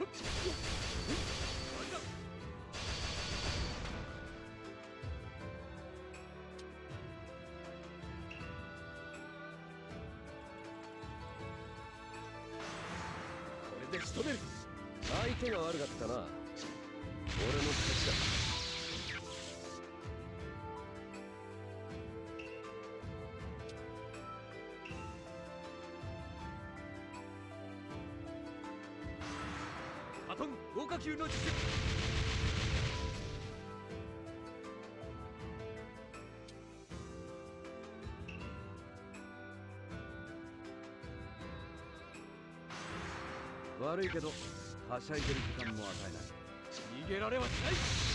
で仕留める。相手が悪かったな。俺の勝ちだ。バトン豪華級の実力。悪いけどはしゃいでる時間も与えない。逃げられはしない。